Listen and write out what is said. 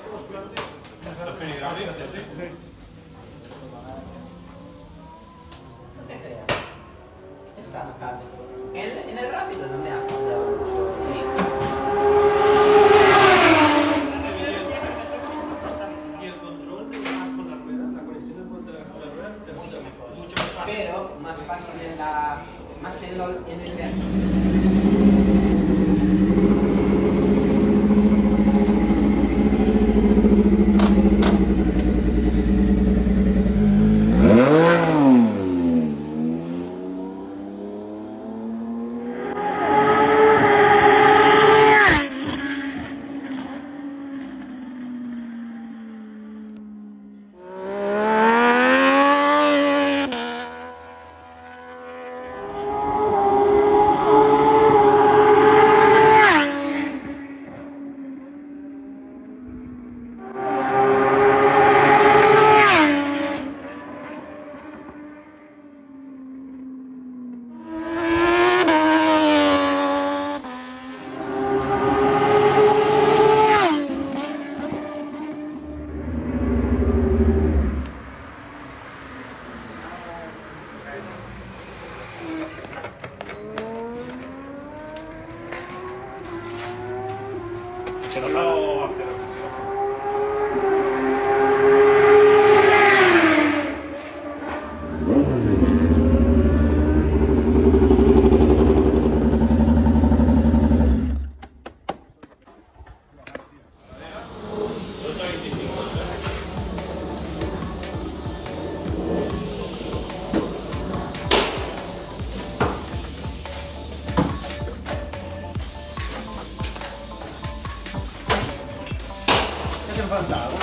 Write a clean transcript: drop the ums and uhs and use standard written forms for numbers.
No te creas. Está acá. En el rápido no me ha cambiado mucho. Y el control de más con la rueda, la conexión del control con la rueda, Mucho mejor. Mucho más fácil. Pero más fácil en el reactor. Se nos ha faltado.